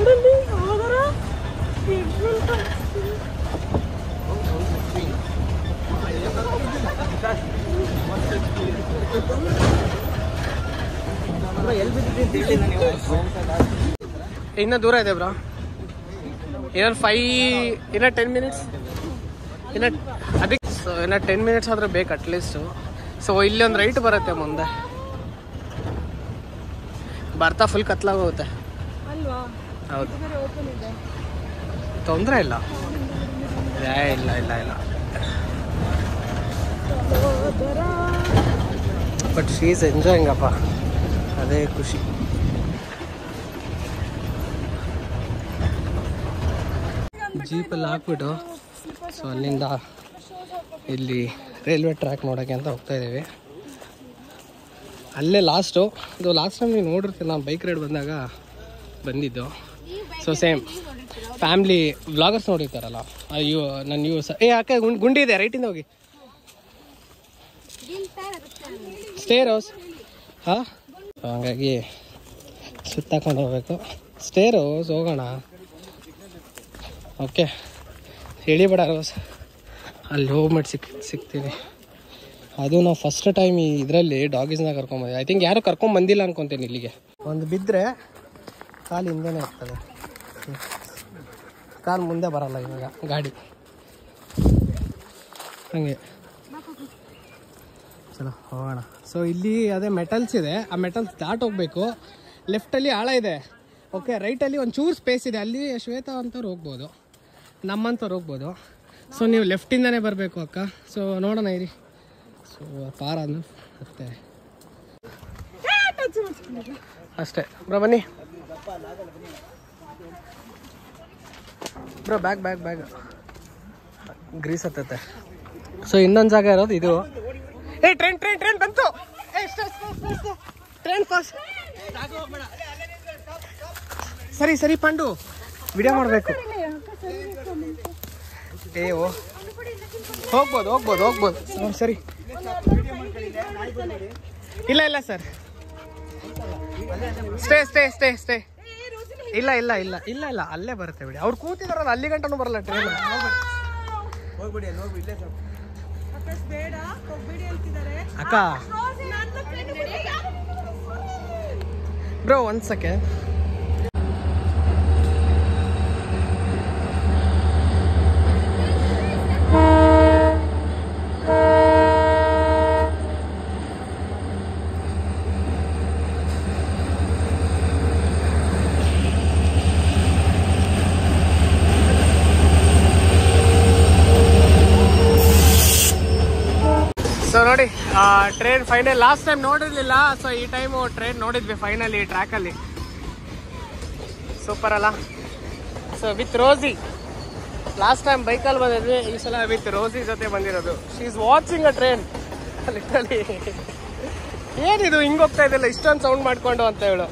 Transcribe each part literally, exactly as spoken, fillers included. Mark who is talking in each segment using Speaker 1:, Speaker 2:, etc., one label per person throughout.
Speaker 1: ಇನ್ನ ದೂರ ಇದೆ ಬ್ರೋ, ಇನ್ನೊಂದು ಫೈ ಇನ್ನ ಟೆನ್ ಮಿನಿಟ್ಸ್ ಇನ್ನ ಅದಕ್ಕೆ ಇನ್ನ ಟೆನ್ ಮಿನಿಟ್ಸ್ ಆದ್ರೆ ಬೇಕು ಅಟ್ಲೀಸ್ಟು. ಸೊ ಇಲ್ಲಿ ಒಂದು ರೈಟ್ ಬರುತ್ತೆ ಮುಂದೆ, ಬರ್ತಾ ಫುಲ್ ಕತ್ಲಾಗೋಗುತ್ತೆ. ಹೌದು, ತೊಂದರೆ ಇಲ್ಲ. ಏ ಇಲ್ಲ ಇಲ್ಲ ಇಲ್ಲ ಬಟ್ ಶೀ ಈಸ್ ಎಂಜಾಯಿಂಗ್ ಅಪ್ಪ, ಅದೇ ಖುಷಿ. ಜೀಪಲ್ಲಿ ಹಾಕ್ಬಿಟ್ಟು ಸೊ ಅಲ್ಲಿಂದ ಇಲ್ಲಿ ರೈಲ್ವೆ ಟ್ರ್ಯಾಕ್ ನೋಡೋಕ್ಕೆ ಅಂತ ಹೋಗ್ತಾ ಇದ್ದೀವಿ. ಅಲ್ಲೇ ಲಾಸ್ಟು, ಇದು ಲಾಸ್ಟ್ ಟೈಮ್ ನೀವು ನೋಡಿರ್ತೀವಿ, ನಾನು ಬೈಕ್ ರೈಡ್ ಬಂದಾಗ ಬಂದಿದ್ದು. ಸೊ ಸೇಮ್ ಫ್ಯಾಮ್ಲಿ ವ್ಲಾಗರ್ಸ್ ನೋಡಿರ್ತಾರಲ್ಲ, ಅಯ್ಯೋ ನನ್ನ ಯು ಸ ಏ ಅಕ್ಕ ಗುಂಡಿ ಇದೆ, ರೈಟಿಂದ ಹೋಗಿ. ಸ್ಟೇರ್ ಹೌಸ್ ಹಾಂ, ಹಂಗಾಗಿ ಸುತ್ತಾಕೊಂಡು ಹೋಗ್ಬೇಕು. ಸ್ಟೇರ್ ಹೌಸ್ ಹೋಗೋಣ. ಓಕೆ, ಹೇಳಿಬೇಡ ರೋಸ್, ಅಲ್ಲಿ ಹೋಗ್ಬಿಟ್ಟು ಸಿಕ್ ಸಿಗ್ತೀವಿ. ಅದು ನಾವು ಫಸ್ಟ್ ಟೈಮ್ ಈ ಇದರಲ್ಲಿ ಡಾಗೀಸ್ನ ಕರ್ಕೊಂಬಂದಿವಿ. ಐ ಥಿಂಕ್ ಯಾರು ಕರ್ಕೊಂಬಂದಿಲ್ಲ ಅನ್ಕೊತೀನಿ. ಇಲ್ಲಿಗೆ ಒಂದು ಬಿದ್ದರೆ ಕಾಲು ಹಿಂದೆನೇ ಇರ್ತದೆ, ಕಾಲು ಮುಂದೆ ಬರಲ್ಲ ಇವಾಗ ಗಾಡಿ, ಹಾಗೆ ಚಲೋ ಹೋಗೋಣ. ಸೊ ಇಲ್ಲಿ ಅದೇ ಮೆಟಲ್ಸ್ ಇದೆ, ಆ ಮೆಟಲ್ಸ್ ದಾಟ್ ಹೋಗ್ಬೇಕು. ಲೆಫ್ಟಲ್ಲಿ ಆಳ ಇದೆ, ಓಕೆ. ರೈಟಲ್ಲಿ ಒಂದು ಚೂರು ಸ್ಪೇಸ್ ಇದೆ, ಅಲ್ಲಿ ಶ್ವೇತಾ ಅಂತವ್ರು ಹೋಗ್ಬೋದು, ನಮ್ಮಂಥವ್ರು ಹೋಗ್ಬೋದು. ಸೊ ನೀವು ಲೆಫ್ಟಿಂದನೇ ಬರಬೇಕು ಅಕ್ಕ. ಸೊ ನೋಡೋಣ ಇರಿ. ಸೊ ಪಾರ ಅಂದು ಮತ್ತೆ ಅಷ್ಟೇ ಬ್ರೋ, ಬನ್ನಿ bro, bag bag bag grease ಹತ್ತತ್ತೆ. ಸೊ ಇನ್ನೊಂದು ಜಾಗ ಇರೋದು ಇದು. ಏ ಟ್ರೈನ್ ಟ್ರೈನ್ ಟ್ರೈನ್ ಬಂತು, ಟ್ರೈನ್ ಫಾಸ್ಟ್. ಸರಿ ಸರಿ ಪಂಡು, ವಿಡಿಯೋ ಮಾಡಬೇಕು. ಏ ಓ ಹೋಗ್ಬೋದು ಹೋಗ್ಬೋದು ಹೋಗ್ಬೋದು ಸರಿ. ಇಲ್ಲ ಇಲ್ಲ sir, stay stay stay stay ಇಲ್ಲ ಇಲ್ಲ ಇಲ್ಲ ಇಲ್ಲ ಇಲ್ಲ ಅಲ್ಲೇ ಬರುತ್ತೆ ಬಿಡಿ. ಅವ್ರು ಕೂತಿದಾರಲ್ಲ, ಅಲ್ಲಿ ಗಂಟನೂ ಬರಲ್ಲ ಟ್ರೈನ್. ಅಕ್ಕ ಬ್ರೋ ಒಂದ್ ಸೆಕೆಂಡ್. ಸೊ ನೋಡಿ, ಟ್ರೈನ್ ಫೈನಲ್. ಲಾಸ್ಟ್ ಟೈಮ್ ನೋಡಿರ್ಲಿಲ್ಲ, ಸೊ ಈ ಟೈಮು ಟ್ರೈನ್ ನೋಡಿದ್ವಿ ಫೈನಲಿ ಟ್ರ್ಯಾಕಲ್ಲಿ. ಸೂಪರ್ ಅಲ್ಲ? So with Rosie, last time ಬೈಕಲ್ಲಿ ಬಂದಿದ್ವಿ, ಈ ಸಲ ವಿತ್ ರೋಸಿ ಜೊತೆ ಬಂದಿರೋದು. She is watching a train literally. ಏನಿದು ಹಿಂಗೆ ಹೋಗ್ತಾ ಇದೆಯಲ್ಲ ಇಷ್ಟೊಂದು ಸೌಂಡ್ ಮಾಡ್ಕೊಂಡು ಅಂತ ಹೇಳು.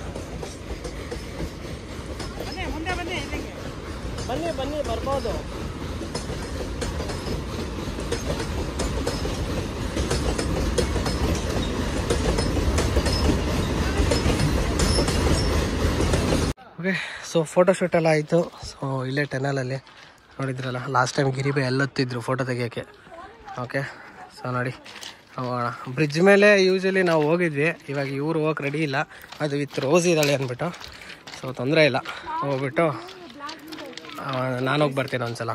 Speaker 1: ಬನ್ನಿ ಬನ್ನಿ ಬರ್ಬೋದು. ಓಕೆ, ಸೊ ಫೋಟೋಶೂಟ್ ಎಲ್ಲ ಆಯಿತು. ಸೊ ಇಲ್ಲೇ ಟೆನಲಲ್ಲಿ ನೋಡಿದ್ರಲ್ಲ, ಲಾಸ್ಟ್ ಟೈಮ್ ಗಿರಿಬೆ ಎಲ್ಲೊತ್ತಿದ್ರು ಫೋಟೋ ತೆಗಿಯೋಕ್ಕೆ. ಓಕೆ, ಸೊ ನೋಡಿ ಹೋಗೋಣ. ಬ್ರಿಡ್ಜ್ ಮೇಲೆ ಯೂಶಲಿ ನಾವು ಹೋಗಿದ್ವಿ, ಇವಾಗ ಇವ್ರು ಹೋಗಕ್ಕೆ ರೆಡಿ ಇಲ್ಲ, ಅದು ವಿತ್ ರೋಸ್ ಇದ್ದಾಳೆ ಅಂದ್ಬಿಟ್ಟು. ಸೊ ತೊಂದರೆ ಇಲ್ಲ, ಹೋಗ್ಬಿಟ್ಟು ನಾನು ಹೋಗಿ ಬರ್ತೀನಿ ಒಂದ್ಸಲ.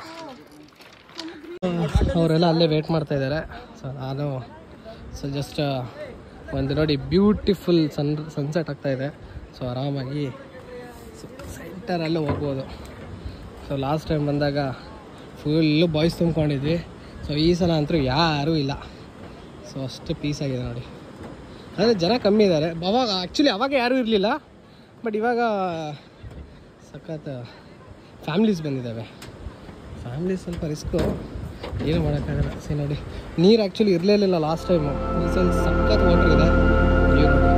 Speaker 1: ಅವರೆಲ್ಲ ಅಲ್ಲೇ ವೇಟ್ ಮಾಡ್ತಾಯಿದ್ದಾರೆ. ಸೊ ನಾನು ಸೊ ಜಸ್ಟ್ ಒಂದು ನೋಡಿ ಬ್ಯೂಟಿಫುಲ್ ಸನ್ ಸನ್ಸೆಟ್ ಆಗ್ತಾಯಿದೆ. ಸೊ ಆರಾಮಾಗಿ ಸೆಂಟರಲ್ಲೇ ಹೋಗ್ಬೋದು. ಸೊ ಲಾಸ್ಟ್ ಟೈಮ್ ಬಂದಾಗ ಫುಲ್ಲು ಬಾಯ್ಸ್ ತುಂಬ್ಕೊಂಡಿದ್ವಿ. ಸೊ ಈ ಸಲ ಅಂತೂ ಯಾರೂ ಇಲ್ಲ. ಸೊ ಅಷ್ಟು ಪೀಸ್ ಆಗಿದೆ ನೋಡಿ. ಆದರೆ ಜನ ಕಮ್ಮಿ ಇದ್ದಾರೆ. ಅವಾಗ ಆ್ಯಕ್ಚುಲಿ ಅವಾಗ ಯಾರೂ ಇರಲಿಲ್ಲ, ಬಟ್ ಇವಾಗ ಸಖತ್ ಫ್ಯಾಮ್ಲೀಸ್ ಬಂದಿದ್ದಾವೆ. ಫ್ಯಾಮ್ಲೀಸ್ ಸ್ವಲ್ಪ ರಿಸ್ಕು, ಏನು ಮಾಡೋಕ್ಕಾಗಲ್ಲ. ಸರಿ ನೋಡಿ, ನೀರು ಆ್ಯಕ್ಚುಲಿ ಇರಲಿಲ್ಲ ಲಾಸ್ಟ್ ಟೈಮು, ಈ ಸಲ ಸಖತ್ ವಾಟರ್ ಇದೆ. ನೀರು ನೋಡಿ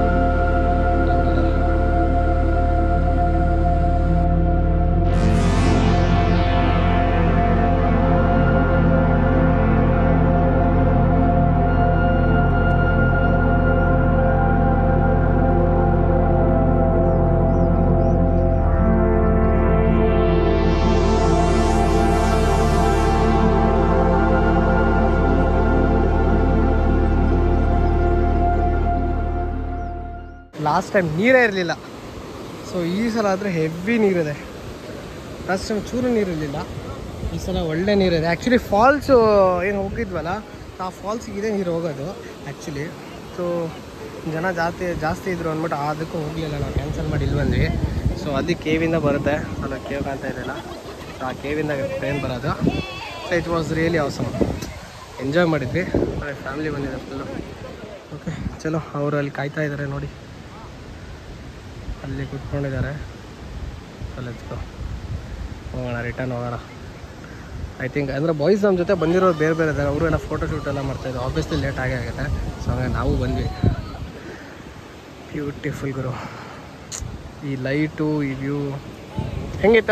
Speaker 1: ಲಾಸ್ಟ್ ಟೈಮ್ ನೀರೇ ಇರಲಿಲ್ಲ. ಸೊ ಈ ಸಲ ಆದರೆ ಹೆವಿ ನೀರಿದೆ. ಲಾಸ್ಟ್ ಟೈಮ್ ಚೂರು ನೀರಿರಲಿಲ್ಲ, ಈ ಸಲ ಒಳ್ಳೆ ನೀರಿದೆ. ಆ್ಯಕ್ಚುಲಿ ಫಾಲ್ಸು ಏನು ಹೋಗಿದ್ವಲ್ಲ, ಆ ಫಾಲ್ಸಿಗೆ ಇದೇ ನೀರು ಹೋಗೋದು ಆ್ಯಕ್ಚುಲಿ. ಸೊ ಜನ ಜಾಸ್ತಿ ಜಾಸ್ತಿ ಇದ್ರು ಅಂದ್ಬಿಟ್ಟು ಅದಕ್ಕೂ ಹೋಗಲಿಲ್ಲ, ನಾವು ಕ್ಯಾನ್ಸಲ್ ಮಾಡಿ ಇಲ್ಲಿ ಬಂದ್ವಿ. ಸೊ ಅಲ್ಲಿ ಕೇವಿಂದ ಬರುತ್ತೆ, ಅಲ್ಲ ಕೇವ್ ಕಾಣ್ತಾ ಇದೆಯಲ್ಲ, ಸೊ ಆ ಕೇವಿಂದ ಟ್ರೈನ್ ಬರೋದು. So it was really awesome, enjoy ಮಾಡಿದ್ವಿ. ಫ್ಯಾಮಿಲಿ ಬಂದಿದೆ ಫುಲ್ಲು. ಓಕೆ ಚಲೋ, ಅವರು ಅಲ್ಲಿ ಕಾಯ್ತಾ ಇದ್ದಾರೆ ನೋಡಿ, ಅಲ್ಲಿ ಕೂತ್ಕೊಂಡಿದ್ದಾರೆ. ಲೆಟ್ಸ್ ಗೋ, ಹೋಗೋಣ, ರಿಟರ್ನ್ ಹೋಗೋಣ. ಐ ಥಿಂಕ್ ಅಂದರೆ ಬಾಯ್ಸ್ ನಮ್ಮ ಜೊತೆ ಬಂದಿರೋರು ಬೇರೆ ಬೇರೆ ಇದ್ದಾರೆ, ಅವರು ಎಲ್ಲ ಫೋಟೋ ಶೂಟ್ ಎಲ್ಲ ಮಾಡ್ತಾಯಿದ್ರು. ಆಬ್ವಿಯಸ್ಲಿ ಲೇಟ್ ಆಗೇ ಆಗುತ್ತೆ. ಸೊ ಹಂಗಾಗಿ ನಾವು ಬಂದ್ವಿ. ಬ್ಯೂಟಿಫುಲ್ ಗುರು, ಈ ಲೈಟು, ಈ ವ್ಯೂ ಹೆಂಗಿತ್ತು?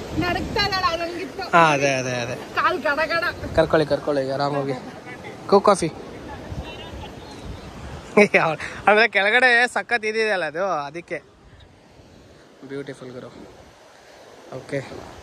Speaker 1: ಹಾಂ ಅದೇ ಅದೇ ಅದೇ ಕರ್ಕೊಳ್ಳಿ ಕರ್ಕೊಳ್ಳಿ ಆರಾಮಾಗಿ. ಕೋ ಕಾಫಿ ಅಂದರೆ ಕೆಳಗಡೆ ಸಖತ್ ಇದೆಯಲ್ಲ ಅದು, ಅದಕ್ಕೆ ಬ್ಯೂಟಿಫುಲ್ ಗುರು. ಓಕೆ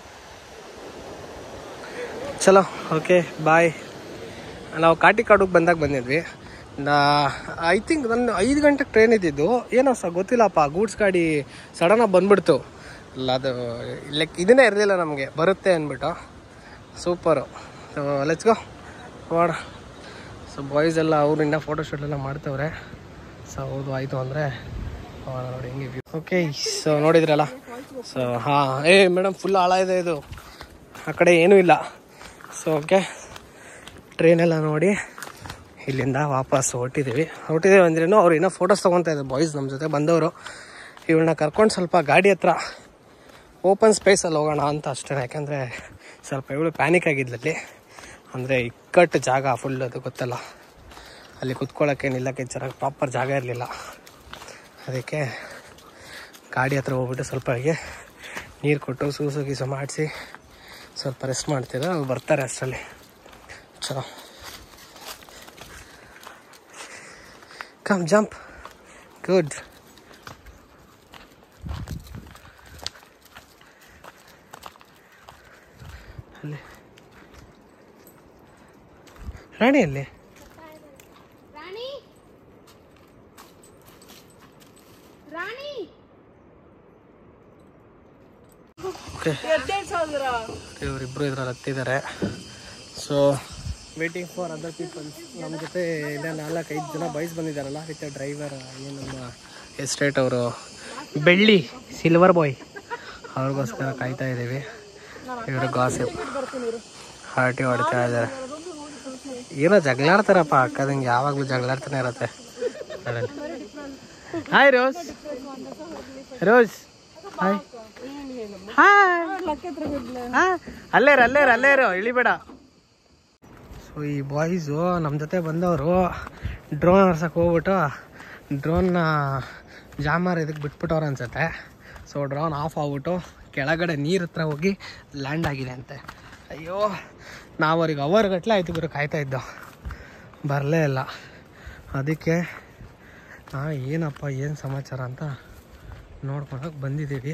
Speaker 1: ಚಲೋ, ಓಕೆ ಬಾಯ್. ನಾವು ಕಾಟಿಕಾಡುಗೆ ಬಂದಾಗ ಬಂದಿದ್ವಿ. ನಾ ಐ ಥಿಂಕ್ ನನ್ನ ಐದು ಗಂಟೆಗೆ ಟ್ರೈನ್ ಇದ್ದಿದ್ದು, ಏನೋ ಸಹ ಗೊತ್ತಿಲ್ಲಪ್ಪ, ಗೂಡ್ಸ್ ಗಾಡಿ ಸಡನ್ನಾಗಿ ಬಂದುಬಿಡ್ತು. ಇಲ್ಲ ಅದು ಲೈಕ್ ಇದನ್ನೇ ಇರಲಿಲ್ಲ ನಮಗೆ ಬರುತ್ತೆ ಅಂದ್ಬಿಟ್ಟು. ಸೂಪರು. ಸೊ ಲೆಟ್ಸ್ ಗೋ ನೋಡ. ಸೊ ಬಾಯ್ಸ್ ಎಲ್ಲ ಅವರು ಇನ್ನೂ ಫೋಟೋಶೂಟ್ ಎಲ್ಲ ಮಾಡ್ತವ್ರೆ. ಸೊ ಹೌದು ಆಯಿತು ಅಂದರೆ ನೋಡಿ ಹೆಂಗೆ ವ್ಯೂ. ಓಕೆ ಸೊ ನೋಡಿದ್ರಲ್ಲ. ಸೊ ಹಾಂ, ಏ ಮೇಡಮ್ ಫುಲ್ ಆಳ ಇದೆ ಇದು, ಆ ಕಡೆ ಏನೂ ಇಲ್ಲ. ಸೊ ಓಕೆ, ಟ್ರೈನೆಲ್ಲ ನೋಡಿ ಇಲ್ಲಿಂದ ವಾಪಸ್ ಹೊರಟಿದ್ದೀವಿ. ಹೊರಟಿದ್ದೀವಿ ಅಂದ್ರೇನು ಅವ್ರು ಇನ್ನೂ ಫೋಟೋಸ್ ತೊಗೊತಾ ಇದ್ದಾರೆ ಬಾಯ್ಸ್ ನಮ್ಮ ಜೊತೆ ಬಂದವರು. ಇವಳನ್ನ ಕರ್ಕೊಂಡು ಸ್ವಲ್ಪ ಗಾಡಿ ಹತ್ರ ಓಪನ್ ಸ್ಪೇಸಲ್ಲಿ ಹೋಗೋಣ ಅಂತ ಅಷ್ಟೇ. ಯಾಕೆಂದರೆ ಸ್ವಲ್ಪ ಇವಳು ಪ್ಯಾನಿಕ್ ಆಗಿದ್ಲಲ್ಲಿ, ಅಂದರೆ ಇಕ್ಕಟ್ಟು ಜಾಗ ಫುಲ್, ಅದು ಗೊತ್ತಲ್ಲ, ಅಲ್ಲಿ ಕುತ್ಕೊಳ್ಳೋಕ್ಕೆ ನಿಲ್ಲಕ್ಕೆ ಚೆನ್ನಾಗಿ ಪ್ರಾಪರ್ ಜಾಗ ಇರಲಿಲ್ಲ. ಅದಕ್ಕೆ ಗಾಡಿ ಹತ್ರ ಹೋಗ್ಬಿಟ್ಟು ಸ್ವಲ್ಪ ಹೀಗೆ ನೀರು ಕೊಟ್ಟು ಸೂಸು ಗೀಸು ಮಾಡಿಸಿ ಸ್ವಲ್ಪ ರೆಸ್ಟ್ ಮಾಡ್ತಿದ್ರು. ಅವ್ರು ಬರ್ತಾರೆ ಅಷ್ಟರಲ್ಲಿ. ಚಲೋ, ಕಮ್ ಜಂಪ್, ಗುಡ್. ಅಲ್ಲಿ ರಾಣಿ ಅಲ್ಲಿ ಇವರಿಬ್ಬರು ಇದ್ರಲ್ಲಿ ಹತ್ತಿದ್ದಾರೆ. So waiting for other peoples. ನಮ್ಮ ಜೊತೆ ಇಲ್ಲ ನಾಲ್ಕೈದು ಜನ ಬಾಯ್ಸ್ ಬಂದಿದ್ದಾರಲ್ಲ, ವಿತ್ ಡ್ರೈವರ್, ಏನು ನಮ್ಮ ಎಸ್ಟೇಟ್ ಅವರು, ಬೆಳ್ಳಿ ಸಿಲ್ವರ್ ಬಾಯ್, ಅವ್ರಿಗೋಸ್ಕರ ಕಾಯ್ತಾ ಇದ್ದೀವಿ. ಇವರು ಗಾಸಿಪ್ ಹಾರ್ಟಿ ಹೊಡಿತಾ ಇದ್ದಾರೆ. ಏನೋ ಜಗಳಾಡ್ತಾರಪ್ಪ ಅಕ್ಕದಂಗೆ, ಯಾವಾಗಲೂ ಜಗಳಾಡ್ತಾನೆ ಇರತ್ತೆ. Hi Rose, Rose hi hi. ಅಲ್ಲೇರು ಅಲ್ಲೇರು ಅಲ್ಲೇರು ಇಳಿಬೇಡ. ಸೊ ಈ ಬಾಯ್ಸು ನಮ್ಮ ಜೊತೆ ಬಂದವರು ಡ್ರೋನ್ ಹರ್ಸಕ್ಕೆ ಹೋಗ್ಬಿಟ್ಟು ಡ್ರೋನ್ನ ಜಾಮರ್ ಇದಕ್ಕೆ ಬಿಟ್ಬಿಟ್ಟವ್ರು ಅನ್ಸುತ್ತೆ. ಸೊ ಡ್ರೋನ್ ಆಫ್ ಆಗ್ಬಿಟ್ಟು ಕೆಳಗಡೆ ನೀರು ಹತ್ರ ಹೋಗಿ ಲ್ಯಾಂಡ್ ಆಗಿದೆ ಅಂತೆ. ಅಯ್ಯೋ, ನಾವು ಅವ್ರಿಗೆ ಅವರ್ ಗಟ್ಟಲೆ ಆಯ್ತು ಗುರು ಕಾಯ್ತಾ ಇದ್ದೋ, ಬರಲೇ ಇಲ್ಲ. ಅದಕ್ಕೆ ಹಾಂ ಏನಪ್ಪ ಏನು ಸಮಾಚಾರ ಅಂತ ನೋಡ್ಕೊಳಕ್ಕೆ ಬಂದಿದ್ದೀವಿ.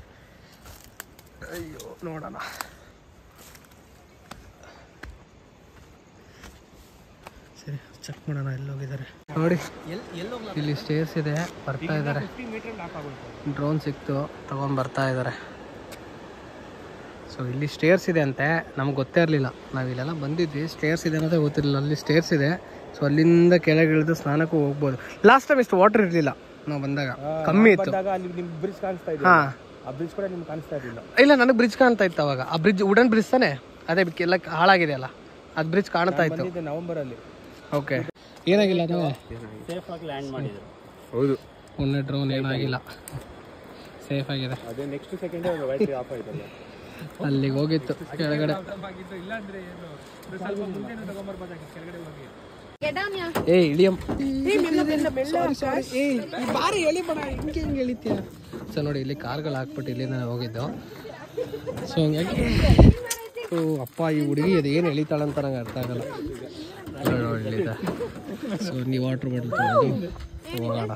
Speaker 1: ಅಯ್ಯೋ ನೋಡೋಣ. ಸರಿ ಚೆಕ್ ಮಾಡೋಣ ಎಲ್ಲಿ ಹೋಗಿದ್ದಾರೆ ನೋಡಿ. ಇಲ್ಲಿ ಸ್ಟೇರ್ಸ್ ಇದೆ, ಬರ್ತಾ ಇದ್ದಾರೆ. ಡ್ರೋನ್ ಸಿಕ್ತು, ತಗೊಂಡು ಬರ್ತಾ ಇದ್ದಾರೆ. ಸೊ ಇಲ್ಲಿ ಸ್ಟೇರ್ಸ್ ಇದೆ ಅಂತೆ, ನಮ್ಗೆ ಗೊತ್ತೇ ಇರಲಿಲ್ಲ. ನಾವು ಇಲ್ಲೆಲ್ಲ ಬಂದಿದ್ವಿ, ಸ್ಟೇರ್ಸ್ ಇದೆ ಅನ್ನೋದೇ ಗೊತ್ತಿರಲಿಲ್ಲ. ಅಲ್ಲಿ ಸ್ಟೇರ್ಸ್ ಇದೆ, ಸೊ ಅಲ್ಲಿಂದ ಕೆಳಗೆ ಇಳಿದು ಸ್ನಾನಕ್ಕೂ ಹೋಗ್ಬೋದು. ಲಾಸ್ಟ್ ಟೈಮ್ ಇಷ್ಟು ವಾಟರ್ ಇರಲಿಲ್ಲ ನಾವು ಬಂದಾಗ, ಕಮ್ಮಿ ಇತ್ತು. ಹಾಂ,
Speaker 2: ಆ ಬ್ರಿಡ್ಜ್ ಕೂಡ ನಿಮ್ಗೆ ಕಾಣಿಸ್ತಾ ಇರಲಿಲ್ಲ.
Speaker 1: ಇಲ್ಲ, ನನಗೆ ಬ್ರಿಡ್ಜ್ ಕಾಣ್ತಾ ಇತ್ತು ಅವಾಗ. ಆ ಬ್ರಿಡ್ಜ್ ವುಡನ್ ಬ್ರಿಡ್ಜ್ ತಾನೆ, ಅದೇ ಎಲ್ಲ ಹಾಳಾಗಿದೆ ಅಲ್ಲ, ಅದು ಬ್ರಿಡ್ಜ್ ಕಾಣ್ತಾ ಇತ್ತು
Speaker 2: ನವೆಂಬರಲ್ಲಿ.
Speaker 1: ಓಕೆ, ಏನಾಗಿಲ್ಲ ಅದು,
Speaker 2: ಸೇಫ್ ಆಗಿ ಲ್ಯಾಂಡ್ ಮಾಡಿದ್ರು.
Speaker 1: ಹೌದು, ಮೊನ್ನೆ ಡ್ರೋನ್ ಏನಾಗಿಲ್ಲ, ಸೇಫ್ ಆಗಿದೆ.
Speaker 2: ಅದೇ ನೆಕ್ಸ್ಟ್ ಸೆಕೆಂಡ್ ಬ್ಯಾಟ್ರಿ ಆಫ್ ಆಯ್ತಲ್ಲ,
Speaker 1: ಅಲ್ಲಿಗೆ ಹೋಗಿತ್ತು ಕೆಳಗಡೆ. ಏ ಇಳಿಯಂ, ಬಾರಿ ಎಳಿಬೇಡ, ಹಿಂಗೆ ಹಿಂಗೆ ಎಳಿತೀಯ. ಸೊ ನೋಡಿ, ಇಲ್ಲಿ ಕಾರ್ಗಳು ಹಾಕ್ಬಿಟ್ಟು ಇಲ್ಲಿಂದ ಹೋಗಿದ್ದು. ಸೊ ಹಂಗಾಗಿ ಓ ಅಪ್ಪ, ಈ ಹುಡುಗಿ ಅದು ಏನು ಎಳಿತಾಳಂತ ನಂಗೆ ಅರ್ಥ ಆಗಲ್ಲ. ಎಳಿತ. ಸೊ ನೀವು ವಾಟ್ರ್ ಬಾಟಲ್ ತಗೊಂಡು ಹೋಗೋಣ.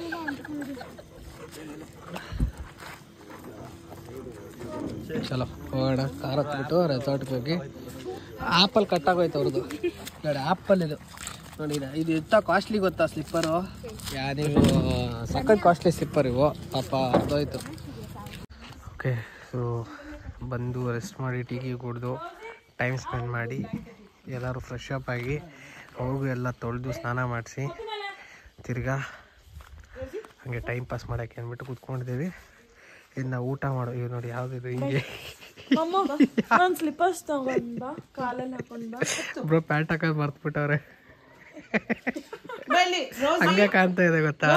Speaker 1: ಚಲೋ ಹೋಗೋಣ. ಕಾರ್ ಹತ್ಬಿಟ್ಟು ರೆಸಾರ್ಟ್ಗೆ ಹೋಗಿ. ಆ್ಯಪಲ್ ಕಟ್ಟಾಗೋಯ್ತು ಅವ್ರದ್ದು ನೋಡಿ, ಆ್ಯಪಲ್ ಇದು ನೋಡಿ ಇದು ಎಂಥ ಕಾಸ್ಟ್ಲಿ ಗೊತ್ತಾ ಸ್ಲಿಪ್ಪರು? ಯಾ ನೀವು ಸಖತ್ ಕಾಸ್ಟ್ಲಿ ಸ್ಲಿಪ್ಪರ್ ಇವು, ಪಾಪ ಅರ್ಧೋಯ್ತು. ಓಕೆ, ಸೊ ಬಂದು ರೆಸ್ಟ್ ಮಾಡಿ ಟೀ ಗೀ ಕುಡಿದು ಟೈಮ್ ಸ್ಪೆಂಡ್ ಮಾಡಿ ಎಲ್ಲರೂ ಫ್ರೆಶ್ ಅಪ್ ಆಗಿ ಅವ್ರಿಗೂ ಎಲ್ಲ ತೊಳೆದು ಸ್ನಾನ ಮಾಡಿಸಿ ತಿರ್ಗಾ ಹಾಗೆ ಟೈಮ್ ಪಾಸ್ ಮಾಡೋಕ್ಕೆ ಅಂದ್ಬಿಟ್ಟು ಕೂತ್ಕೊಂಡಿದ್ದೀವಿ. ಇನ್ನು ನಾವು ಊಟ ಮಾಡೋ ಇವ್ ನೋಡಿ ಯಾವುದಿದು ಹಿಂಗೆ
Speaker 3: ಸ್ಲಿಪ್ಪರ್ಸ್ ತಗೊಂಡ್ ಬಾ, ಕಾಲಲ್ಲಿ ಹಾಕೊಂಡ್ ಬಾ.
Speaker 1: ಬ್ರೋ ಪ್ಯಾಂಟ್ ಹಾಕೋದು ಮರ್ತ್ಬಿಟ್ಟವ್ರೆ, ಹಂಗೆ ಕಾಣ್ತಾ ಇದೆ ಗೊತ್ತಾ?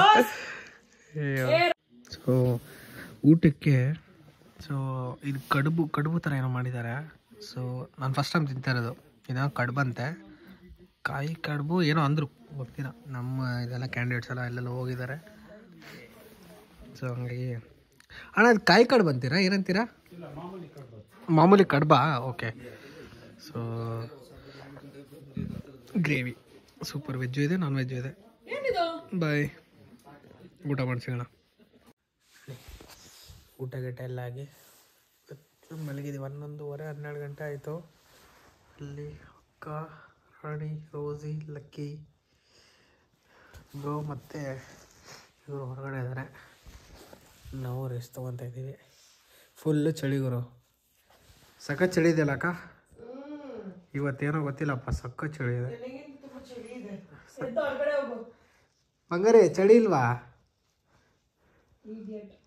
Speaker 1: ಸೊ ಊಟಕ್ಕೆ ಸೊ ಇದು ಕಡುಬು ಕಡುಬು ಥರ ಏನೋ ಮಾಡಿದ್ದಾರೆ. ಸೊ ನಾನು ಫಸ್ಟ್ ಟೈಮ್ ತಿಂತಾ ಇರೋದು. ಇದೋ ಕಡುಬಂತೆ, ಕಾಯಿ ಕಡುಬು ಏನೋ ಅಂದರು ಗೊತ್ತಿಲ್ಲ. ನಮ್ಮ ಇದೆಲ್ಲ ಕ್ಯಾಂಡಿಡೇಟ್ಸ್ ಎಲ್ಲ ಎಲ್ಲೆಲ್ಲ ಹೋಗಿದ್ದಾರೆ. ಸೊ ಹಂಗಾಗಿ ಅಣ್ಣ ಅದು ಕಾಯಿ ಕಡುಬು ಅಂತೀರಾ ಏನಂತೀರಾ? ಮಾಮೂಲಿ ಕಡುಬಾ? Okay. So gravy super, veg ಇದೆ ನಾನ್ ವೆಜ್ಜು ಇದೆ. ಬಾಯ್, ಊಟ ಮಾಡಿಸಿಗೋಣ. ಊಟ ಗೀಟ ಎಲ್ಲ ಆಗಿ ಮಲಗಿದ್ದೀವಿ. ಹನ್ನೊಂದುವರೆ ಹನ್ನೆರಡು ಗಂಟೆ ಆಯಿತು. ಅಲ್ಲಿ ಅಕ್ಕ, ರಾಣಿ, ರೋಸಿ, ಲಕ್ಕಿ, ಬ್ರೋ ಮತ್ತು ಇವರು ಹೊರಗಡೆ ಇದ್ದಾರೆ. ನಾವು ರೆಸ್ಟ್ ತೊಗೊತಾ ಇದ್ದೀವಿ. ಫುಲ್ಲು ಚಳಿ ಗುರು, ಸಖತ್ ಚಳಿ ಇದೆಯಲ್ಲ ಅಕ್ಕ? ಇವತ್ತೇನೋ ಗೊತ್ತಿಲ್ಲಪ್ಪ, ಸಖತ್ ಚಳಿ ಇದೆ. ಬಂಗಾರಿ ಚಳಿ ಇಲ್ವಾ?